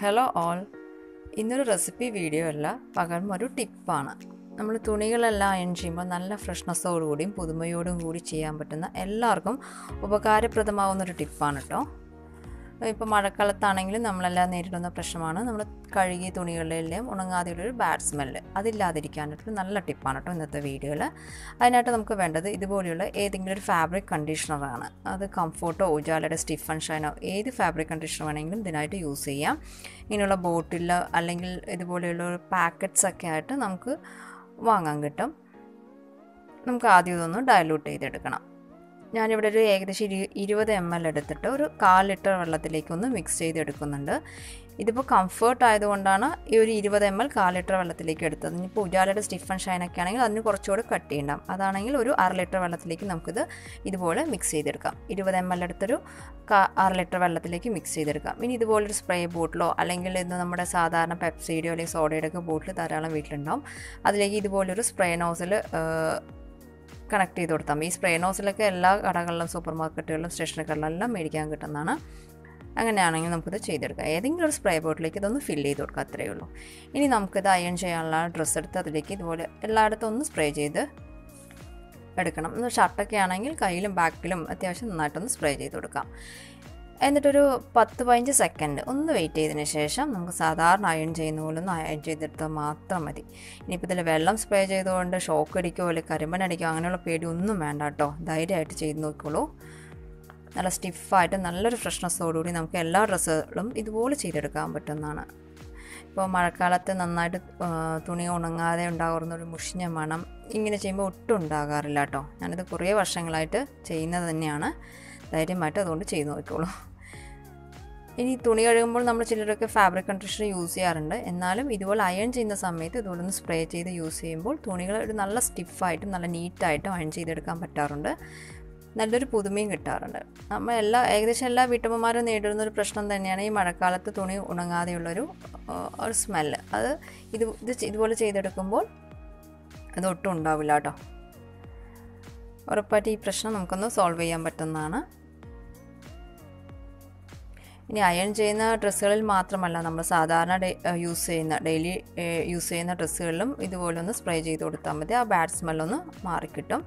Hello all. ഇന്നൊരു recipe video അല്ല, പകരം ഒരു ടിപ്പാണ്. നമ്മൾ തുണികളെല്ലാം അയൺ ചെയ്യുമ്പോൾ നല്ല ഫ്രഷ്നെസ്സോടുകൂടിയും പുതുമയോടും കൂടി ചെയ്യാൻ പറ്റുന്ന എല്ലാവർക്കും ഉപകാരപ്രദമാവുന്ന ഒരു ടിപ്പാണ് കേട്ടോ. ഇപ്പോൾ മഴക്കാലത്താണെങ്കിലും നമ്മളെല്ലാം നേരിടുന്ന പ്രശ്നമാണ് നമ്മൾ കഴുകിയ തുണികളിലെല്ലാം ഉണങ്ങാതെയുള്ളൊരു ബാഡ് സ്മെല്ല്. അതില്ലാതിരിക്കാനായിട്ടൊരു നല്ല ടിപ്പാണ് കേട്ടോ ഇന്നത്തെ വീഡിയോയിൽ. അതിനായിട്ട് നമുക്ക് വേണ്ടത് ഇതുപോലെയുള്ള ഏതെങ്കിലും ഒരു ഫാബ്രിക് കണ്ടീഷണറാണ്. അത് കംഫോർട്ടോ ഉജാലയുടെ സ്റ്റിഫ് ആൻഡ് ഷൈനോ ഏത് ഫാബ്രിക് കണ്ടീഷണർ വേണമെങ്കിലും ഇതിനായിട്ട് യൂസ് ചെയ്യാം. ഇങ്ങനെയുള്ള ബോട്ടിൽ അല്ലെങ്കിൽ ഇതുപോലെയുള്ള പാക്കറ്റ്സ് ഒക്കെ ആയിട്ട് നമുക്ക് വാങ്ങാൻ കിട്ടും. നമുക്ക് ആദ്യം ഇതൊന്ന് ഡയലൂട്ട് ചെയ്തെടുക്കണം. ഞാനിവിടെ ഒരു ഏകദേശം 20 ml എടുത്തിട്ട് ഒരു 1/4 ലിറ്റർ വെള്ളത്തിലേക്കൊന്ന് മിക്സ് ചെയ്തെടുക്കുന്നുണ്ട്. ഇതിപ്പോൾ കംഫർട്ട് ആയതുകൊണ്ടാണ് ഈ ഒരു 20 ml 1/4 ലിറ്റർ വെള്ളത്തിലേക്ക് എടുത്തത്. ഇനിയിപ്പോൾ ഉജാലയുടെ സ്റ്റിഫ് ആൻഡ് ഷൈനൊക്കെ ആണെങ്കിൽ അതിന് കുറച്ചുകൂടി കട്ട് ചെയ്യണം. അതാണെങ്കിൽ ഒരു 1/2 ലിറ്റർ വെള്ളത്തിലേക്ക് നമുക്കിത് ഇതുപോലെ മിക്സ് ചെയ്തെടുക്കാം. 20 ml എടുത്തൊരു 1/2 ലിറ്റർ വെള്ളത്തിലേക്ക് മിക്സ് ചെയ്തെടുക്കാം. ഇനി ഇതുപോലൊരു സ്പ്രേ ബോട്ടിലോ അല്ലെങ്കിൽ ഇത് നമ്മുടെ സാധാരണ പെപ്സിയുടെയോ അല്ലെങ്കിൽ സോഡയുടെ ഒക്കെ ബോട്ടിൽ ധാരാളം വീട്ടിലുണ്ടാവും. അതിലേക്ക് ഇതുപോലൊരു സ്പ്രേ നോസിൽ കണക്ട് ചെയ്ത് കൊടുത്താൽ ഈ സ്പ്രേ നോസിലൊക്കെ എല്ലാ കടകളിലും സൂപ്പർ മാർക്കറ്റുകളിലും സ്റ്റേഷനറികളിലെല്ലാം മേടിക്കാൻ കിട്ടുന്നതാണ്. അങ്ങനെയാണെങ്കിൽ നമുക്കിത് ചെയ്തെടുക്കാം. ഏതെങ്കിലും ഒരു സ്പ്രേ ബോട്ടിലേക്ക് ഇതൊന്ന് ഫില്ല് ചെയ്ത് കൊടുക്കുക, അത്രയേ ഉള്ളൂ. ഇനി നമുക്കിത് അയൺ ചെയ്യാനുള്ള ഡ്രസ്സ് എടുത്ത് അതിലേക്ക് ഇതുപോലെ എല്ലായിടത്തും ഒന്ന് സ്പ്രേ ചെയ്ത് എടുക്കണം. ഷർട്ടൊക്കെ ആണെങ്കിൽ കയ്യിലും ബാക്കിലും അത്യാവശ്യം നന്നായിട്ടൊന്ന് സ്പ്രേ ചെയ്ത് കൊടുക്കാം. എന്നിട്ടൊരു 10-15 സെക്കൻഡ് ഒന്ന് വെയിറ്റ് ചെയ്തതിന് ശേഷം നമുക്ക് സാധാരണ അയൺ ചെയ്യുന്ന പോലെ ഒന്ന് അയൺ ചെയ്തെടുത്താൽ മാത്രം മതി. ഇനിയിപ്പോൾ ഇതിൽ വെള്ളം സ്പ്രേ ചെയ്തുകൊണ്ട് ഷോക്ക് അടിക്കുകയോ അല്ലെങ്കിൽ കരിമ്പനടിക്കുകയോ അങ്ങനെയുള്ള പേടി ഒന്നും വേണ്ട കേട്ടോ. ധൈര്യമായിട്ട് ചെയ്ത് നോക്കിക്കോളൂ. നല്ല സ്റ്റിഫായിട്ട് നല്ലൊരു ഫ്രഷ്നെസ്സോടുകൂടി നമുക്ക് എല്ലാ ഡ്രസ്സുകളും ഇതുപോലെ ചെയ്തെടുക്കാൻ പറ്റുന്നതാണ്. ഇപ്പോൾ മഴക്കാലത്ത് നന്നായിട്ട് തുണി ഉണങ്ങാതെ ഉണ്ടാകുന്നൊരു മുഷിഞ്ഞ മണം ഇങ്ങനെ ചെയ്യുമ്പോൾ ഒട്ടും ഉണ്ടാകാറില്ല കേട്ടോ. ഞാനിത് കുറേ വർഷങ്ങളായിട്ട് ചെയ്യുന്നത് തന്നെയാണ്. ധൈര്യമായിട്ട് അതുകൊണ്ട് ചെയ്ത് നോക്കിക്കോളൂ. ഇനി തുണി കഴുകുമ്പോൾ നമ്മൾ ചിലരൊക്കെ ഫാബ്രിക് കണ്ടീഷണർ യൂസ് ചെയ്യാറുണ്ട്. എന്നാലും ഇതുപോലെ അയൺ ചെയ്യുന്ന സമയത്ത് ഇതുപോലെ ഒന്ന് സ്പ്രേ ചെയ്ത് യൂസ് ചെയ്യുമ്പോൾ തുണികൾ ഒരു നല്ല സ്റ്റിഫായിട്ടും നല്ല നീറ്റായിട്ടും അയൺ ചെയ്തെടുക്കാൻ പറ്റാറുണ്ട്. നല്ലൊരു പുതുമയും കിട്ടാറുണ്ട്. നമ്മൾ ഏകദേശം എല്ലാ വീട്ടമ്മമാരും നേരിടുന്നൊരു പ്രശ്നം തന്നെയാണ് ഈ മഴക്കാലത്ത് തുണി ഉണങ്ങാതെയുള്ളൊരു സ്മെല്ല്. അത് ഇതുപോലെ ചെയ്തെടുക്കുമ്പോൾ അതൊട്ടും ഉണ്ടാവില്ല കേട്ടോ. ഉറപ്പായിട്ട് ഈ പ്രശ്നം നമുക്കൊന്ന് സോൾവ് ചെയ്യാൻ പറ്റുന്നതാണ്. ഇനി അയൺ ചെയ്യുന്ന ഡ്രസ്സുകളിൽ മാത്രമല്ല, നമ്മൾ സാധാരണ ഡെയിലി യൂസ് ചെയ്യുന്ന ഡ്രസ്സുകളിലും ഇതുപോലെ ഒന്ന് സ്പ്രേ ചെയ്ത് കൊടുത്താൽ മതി. ആ ബാഡ് സ്മെല്ലൊന്ന് മാറിക്കിട്ടും.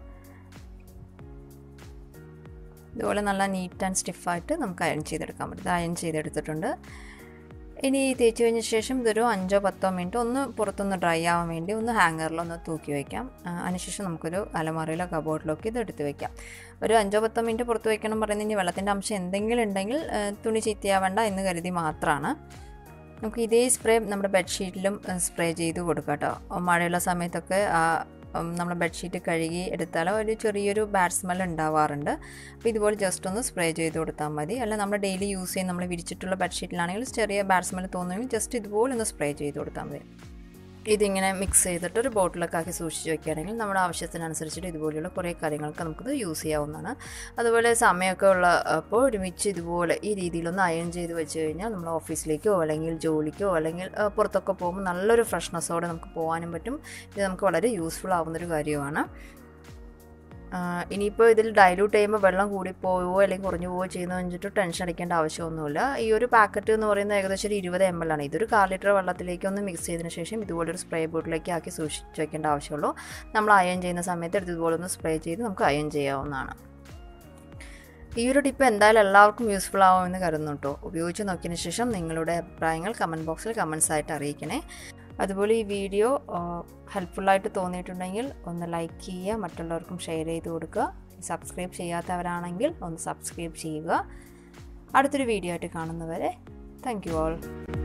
ഇതുപോലെ നല്ല നീറ്റ് ആൻഡ് സ്റ്റിഫായിട്ട് നമുക്ക് അയൺ ചെയ്തെടുക്കാൻ പറ്റും. അയൺ ചെയ്തെടുത്തിട്ടുണ്ട്. ഇനി തേച്ച് കഴിഞ്ഞ ശേഷം ഇതൊരു 5-10 മിനിറ്റ് ഒന്ന് പുറത്തൊന്ന് ഡ്രൈ ആവാൻ വേണ്ടി ഒന്ന് ഹാങ്ങറിലൊന്ന് തൂക്കി വയ്ക്കാം. അതിനുശേഷം നമുക്കൊരു അലമാരയിലോ കബോർഡിലൊക്കെ ഇത് എടുത്ത് വയ്ക്കാം. ഒരു 5-10 മിനിറ്റ് പുറത്ത് വയ്ക്കണം പറയുന്നത് ഇനി വെള്ളത്തിൻ്റെ അംശം എന്തെങ്കിലും ഉണ്ടെങ്കിൽ തുണി ചീത്തയാവേണ്ട എന്ന് കരുതി മാത്രമാണ്. നമുക്ക് ഇതേ സ്പ്രേ നമ്മുടെ ബെഡ്ഷീറ്റിലും സ്പ്രേ ചെയ്ത് കൊടുക്കാം കേട്ടോ. മഴയുള്ള സമയത്തൊക്കെ നമ്മൾ ബെഡ്ഷീറ്റ് കഴുകി എടുത്താൽ ഒരു ചെറിയൊരു ബാഡ് സ്മെൽ ഉണ്ടാവാറുണ്ട്. അപ്പോൾ ഇതുപോലെ ജസ്റ്റ് ഒന്ന് സ്പ്രേ ചെയ്ത് കൊടുത്താൽ മതി. അല്ല നമ്മൾ ഡെയിലി യൂസ് ചെയ്യുന്ന നമ്മൾ വിരിച്ചിട്ടുള്ള ബെഡ്ഷീറ്റിലാണെങ്കിൽ ചെറിയ ബാഡ് സ്മെൽ തോന്നുമെങ്കിൽ ജസ്റ്റ് ഇതുപോലെ ഒന്ന് സ്പ്രേ ചെയ്ത് കൊടുത്താൽ മതി. ഇതിങ്ങനെ മിക്സ് ചെയ്തിട്ട് ഒരു ബോട്ടിലൊക്കെ ആക്കി സൂക്ഷിച്ച് വയ്ക്കുകയാണെങ്കിൽ നമ്മുടെ ആവശ്യത്തിനനുസരിച്ചിട്ട് ഇതുപോലെയുള്ള കുറേ കാര്യങ്ങൾക്ക് നമുക്കിത് യൂസ് ചെയ്യാവുന്നതാണ്. അതുപോലെ സമയമൊക്കെ അപ്പോൾ ഒരുമിച്ച് ഇതുപോലെ ഈ രീതിയിലൊന്ന് അയൺ ചെയ്ത് വെച്ച് കഴിഞ്ഞാൽ നമ്മൾ ഓഫീസിലേക്കോ അല്ലെങ്കിൽ ജോലിക്കോ അല്ലെങ്കിൽ പുറത്തൊക്കെ പോകുമ്പോൾ നല്ലൊരു ഫ്രഷ്നെസ്സോടെ നമുക്ക് പോകാനും പറ്റും. ഇത് നമുക്ക് വളരെ യൂസ്ഫുൾ ആവുന്നൊരു കാര്യമാണ്. ഇനിയിപ്പോൾ ഇതിൽ ഡൈല്യൂട്ട് ചെയ്യുമ്പോൾ വെള്ളം കൂടിപ്പോയോ അല്ലെങ്കിൽ കുറഞ്ഞു പോവുകയോ ചെയ്യുന്നതെന്ന് വെച്ചിട്ട് ടെൻഷൻ അടിക്കേണ്ട ആവശ്യമൊന്നുമില്ല. ഈ ഒരു പാക്കറ്റ് എന്ന് പറയുന്നത് ഏകദേശം 20 ml ആണ്. ഇതൊരു 1/4 ലിറ്റർ വെള്ളത്തിലേക്ക് ഒന്ന് മിക്സ് ചെയ്തതിന് ശേഷം ഇതുപോലൊരു സ്പ്രേ ബോട്ടിലേക്ക് ആക്കി സൂക്ഷിച്ച് വയ്ക്കേണ്ട ആവശ്യമുള്ളൂ. നമ്മൾ അയൺ ചെയ്യുന്ന സമയത്ത് ഇതുപോലെ ഒന്ന് സ്പ്രേ ചെയ്ത് നമുക്ക് അയൺ ചെയ്യാവുന്നതാണ്. ഈ ഒരു ടിപ്പ് എന്തായാലും എല്ലാവർക്കും യൂസ്ഫുൾ ആവുമെന്ന് കരുതുന്നു കേട്ടോ. ഉപയോഗിച്ച് നോക്കിയതിന് ശേഷം നിങ്ങളുടെ അഭിപ്രായങ്ങൾ കമൻറ്റ് ബോക്സിൽ കമൻറ്റ്സ് ആയിട്ട് അറിയിക്കണേ. അതുപോലെ ഈ വീഡിയോ ഹെൽപ്ഫുള്ളായിട്ട് തോന്നിയിട്ടുണ്ടെങ്കിൽ ഒന്ന് ലൈക്ക് ചെയ്യുക, മറ്റുള്ളവർക്കും ഷെയർ ചെയ്ത് കൊടുക്കുക. സബ്സ്ക്രൈബ് ചെയ്യാത്തവരാണെങ്കിൽ ഒന്ന് സബ്സ്ക്രൈബ് ചെയ്യുക. അടുത്തൊരു വീഡിയോ ആയിട്ട് കാണുന്നവരെ താങ്ക് യു ഓൾ.